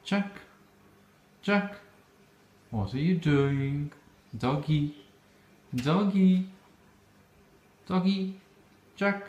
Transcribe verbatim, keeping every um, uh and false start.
Jack, Jack, what are you doing? Doggy, doggy, doggy, Jack.